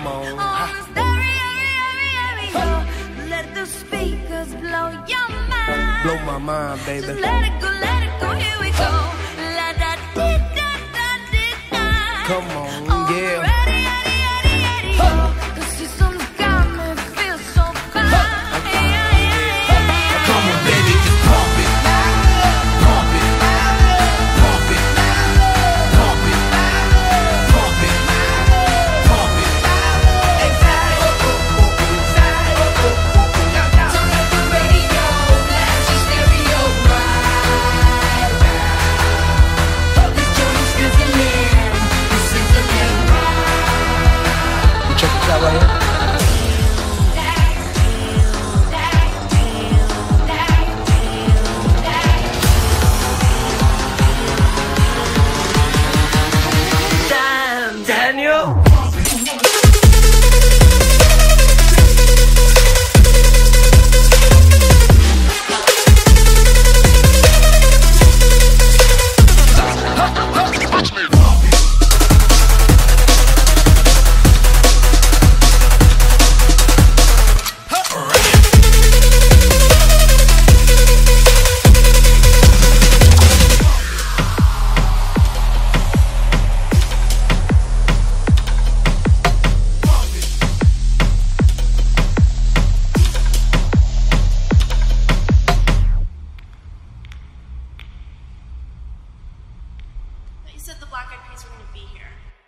Come on. Let the speakers blow your mind. Blow my mind, baby. Just let it go, here we go. La da dee da da dee da. Come on, yeah. Ready, oh. 'Cause this song got me feel so fine. Come on, baby, just pump it. Pump it. Pump it. Pump it. Pump it. Pump it. Turn up the radio, blast your stereo right now. This joint is sizzling, it's sizzling right. Check this out right here. Damn, Daniel. You said the Black Eyed Peas were going to be here.